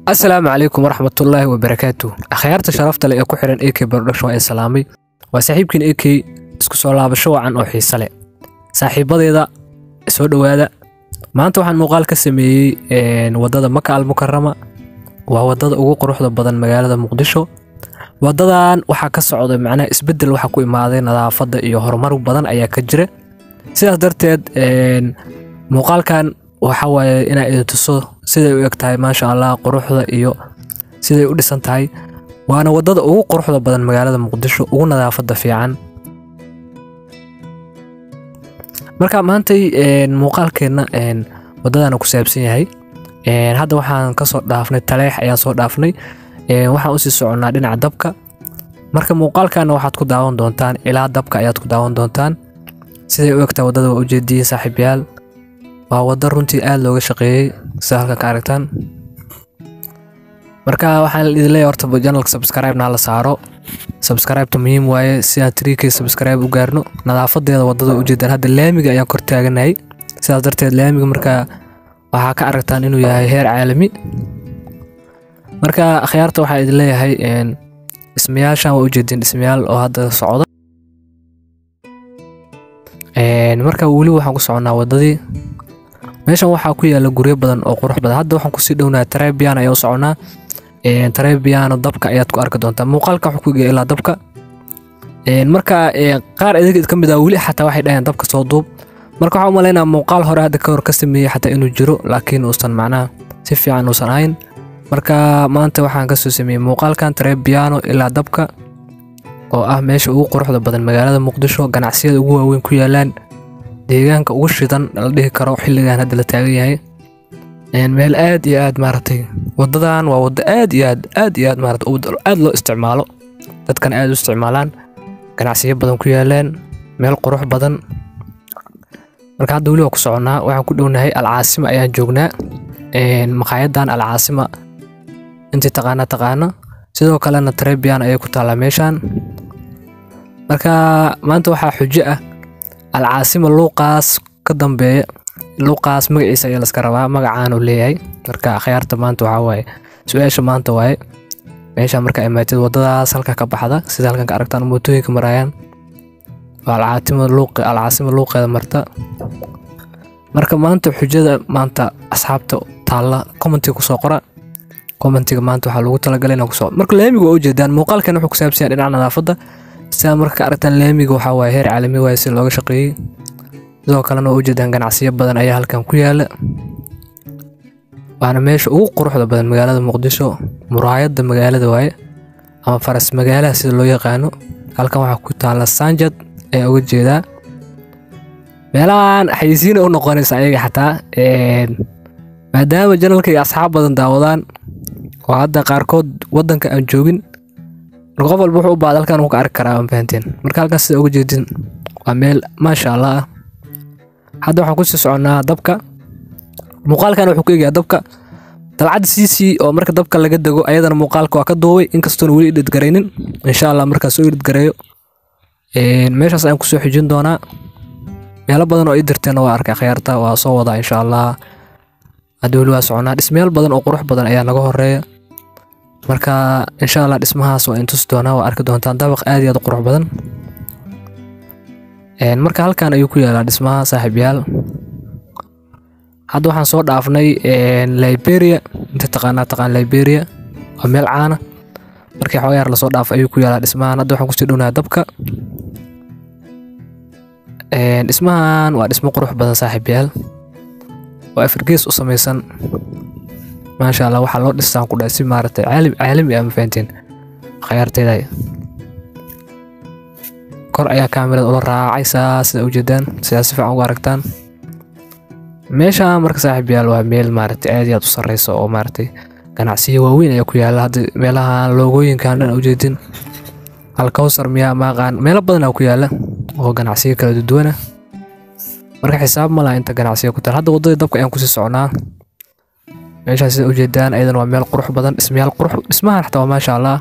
السلام عليكم ورحمة الله وبركاته. أخيارت شرفت لي أكو حرن إيكي بردشوا إيه سلامي وصاحبكين إيكي isku soo laabasho wacan oo xiiso leh saaxiibadeeda soo dhawaada maanta waxaan muuqaal ka sameeyay wadada Maka al-Mukarrama waa wadada ugu quruxda badan magaalada Muqdisho wadadan waxa ka socda macnaha isbedel waxa ku imaaday nadaafada iyo horumar badan ayaa ka jira sidaas darteed muuqaalkan waxa waaye inay tuso sida uu egtahay ma sha Allah quruxda iyo sida ay u dhisan tahay waana wadada ugu quruxda badan magaalada Muqdisho ugu nadaafada fiican marka maantay muuqaalkeena wadadana ku saabsan yahay hadda waxaan ka soo dhaafnay taleex ayaan soo dhaafnay waxaan u sii soconaa dhinaca dabka marka muuqaalkana waxaad ku daawan doontaan ilaa dabka ayaad ku daawan doontaan sida uu egtaa wadada waa ujeediyay saaxiibayaal waa wada runtii aad looga shaqeeyay sida halka ka aragtaan marka waxaan idin leeyahay horta channelka subscribe-na la saaro subscribe-ta muhiim waaye si aad 3k subscribe u gaarno nadaafadeeda wadada u jeedaan hadda laamiga ayaan kor taaganahay sidaas darteed laamiga marka waxa ka aragtaan inuu yahay heer caalami marka akhyaarta waxa idin leeyahay ismayaashan waa u jeedin ismayaal oo hadda socda marka wali waxaan ku soconaa wadadii meeshan waxa ku yaala guryo badan oo qurux badan hadda waxaan ku sii dhownahay Trebian ayaan soconaa Trebian dabka ayaad ku arki doontaa muuqaalka wuxuu ku geeyay ilaa dabka marka qaar idinka kamid ah wali xataa waxay dhaheen dabka soo duub marka waxaan u maleynayaa muuqaal hore hadda ka hor ka sameeyay xataa inuu jiro laakiin uusan macnaha si fiican uusan ahayn marka maanta waxaan ka soo sameeyay muuqaalkan Trebian ilaa dabka oo ah meesha ugu quruxda badan magaalada Muqdisho ganacsiyada ugu waaweyn ku yaalaan deegaanka ugu shidan la dhihi karo xilligan hadda la taagan yahay meel aad iyo aad maartay wadadan waa wada aad iyo aad maartay aad loo isticmaalo dadkan aad u isticmaalaan ganacsiyo badan ku yaalaan meel qurux badan marka hadda wali ku soconaa waxaan ku dhownahay Al-Caasima ayaan joognaa maqaayadan Al-Caasima inta taqaana sidoo kalena Trebian ayay ku taala meeshan marka maanta waxa xujo ah Al-Caasima luuqaas ka dambeeya luuqaas magaciisa ayaa la iska rabaa magacaan uu leeyahay marka akhyaarta maanta waxa waaye su'aasha maanta waaye meesha marka imaatid wadadaas halka ka baxda sida halkan ka aragtaan mootooyinka marayaan Al-Caasima luuqeeda marta marka maanta xujada maanta asxaabta taala commentiga ku soo qora commentiga maanta waxa lagu talagalay inuu ku soo marka laamiga oo jeedaan muuqaalkan wuxuu ku saabsan yahay dhinaca nadaafada sida marka aragtaan laamiga waxa waaye heer caalami waaye si looga shaqeeyay sidoo kalena oo jeedaan ganacsiyo badan ayaa halkan ku yaala waana meesha ugu quruxda badan magaalada Muqdisho muraayada magaalada waaye ama faras magaalaha sida loo yaqaano halkan waxa ku taala Sanjad ee uga jeedaa meelahan xayisiin oo noqonaysa ayaga xataa maadaama channelka iyo asxaab badan daawadaan oo hadda qaarkood wadanka aan joogin qof walba wuxuu u baad halkan uu ka arki karaa aan fahanteen marka halkaas sida uga jeedin waa meel ma sha Allah hadda waxaan ku sii soconaa dabka muuqaalkan wuxuu ku eegaa dabka dalcad CC oo marka dabka laga dago ayadana muuqaalka waa ka duubay inkastoo wali edit gareynin insha Allah marka soo edit gareeyo meeshaas aan ku soo xijin doonaa meelo badan oo ay dirteen waa arkay khiyaarta waa soo wada insha Allah hadda wali waa soconaa dhismayaal badan oo qurux badan ayaa naga horeeya marka insha Allah dhismahaas waa intus doonaa waa arki doontaan dabaq aad iyo aad u qurux badan marka halkan ayuu ku yaalaa dhismaha saaxiibayaal hadda waxaan soo dhaafnay Liberia inta taqaan Liberia waa meel caan ah markii xogaar la soo dhaaf ayuu ku yaalaa dhismahan hadda waxaan ku sii dhownahay dabka dhismahan waa dhismo qurux badan saaxiibayaal waa afirgees u samaysan ما شاء الله waxa loo dhisaan ku dhaasi maartay caalami ah ma fahanteen khiyaarteeda kor ayaa kaamirada ula raacaysa sida u jeedaan sida si fiican ugu aragtaan meesha marka saaxiibayaal waa meel maartay aad iyo aad u sareyso oo maartay ganacsiyo waaweyn ayaa ku yaala hadda meelaha loogooyinkan dhan u jeedin Al-Kawsar miyaa maaqaan meelo badan ayaa ku yaala oo ganacsiyo kala duwan marka xisaab ma laha inta ganacsiyo ku taal hadda wadada dabka ayaan ku sii soconaa meesha sida u jeedaan aydan waa meel qurux badan ismayaal qurux ismaha xataa ma sha Allah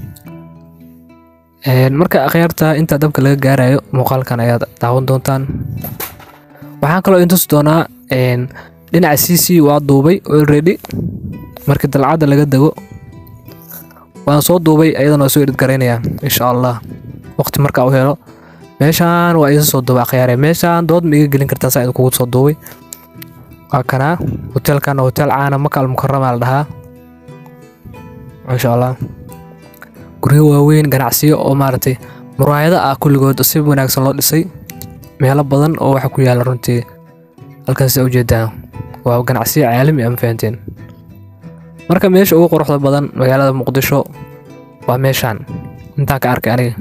marka akhyaarta inta dabka laga gaarayo muuqaalkan ayaa daawan doontaan waxaan kaloo intus doonaa dhinaca CC waa duubay already markii dalcada laga dago waan soo duubay ayadana soo edit gareynaya insha Allah waqti marka uu helo meeshaan waa idin soo duubay khiyaare meeshaan dood ma iga gelin kartaa saa idin kugu soo duubay waa kana hotelkan hotel caana Maka Al Mukarrama la dhahaa insha Allah guryo waaweyn ganacsiyo oo maartay muraayada ah kulligood si wanaagsan loo dhisay meelo badan oo waxa ku yaala runtii halkan soo jeedaan waa ganacsiyo caalami ah fahanteen marka meesha ugu quruxda badan magaalada Muqdisho waa meeshaan inta ka arkay aniga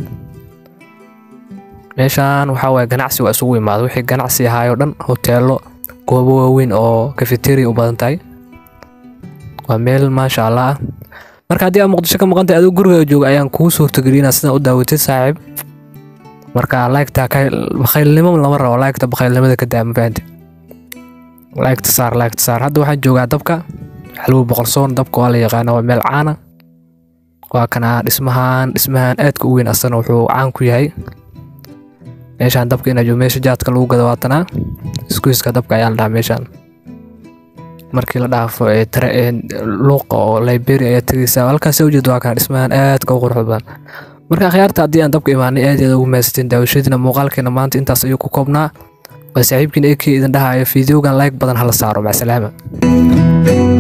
meeshaan waxa way ganacsi waa isugu imaado wixii ganacsi ahaayo dhan hoteelo goobo waaweyn oo cafeteria u badan tahay waa meel ma sha Allah marka hadii aad Muqdisho ka maqantay adigu guriga jooga ayaan kuu suurtagelinaa sidaan u daawatay saaxiib marka like-ta ka bakhaylnimo lama rabo like-ta bakhaylnimada ka daama fahanteen like-ta saar hadda waxaan joogaa dabka xalwo boqorsoon dabka waa la yaqaan waa meel caana waa kana dhismahan aadka u weyn asana wuxuu caan ku yahay meeshaan dabka inaa joogo meesha jaadka lagu gado waatana iskuiska dabka ayaa la dhahaa meeshaan markii la dhaafo luuqa oo Liberia ayaa tagaysaa halkaas soo jeedo waa kana dhismahan aadka u qurux badan marka khiyaarta haddii aan dabka imaanay aad ugu meesteen daawashadina muuqaalkeena maanta intaas ayuu ku koobnaa waa saaxiibkiin AK idin dhahayo fiidiyogan like badan hala saaro ma salaama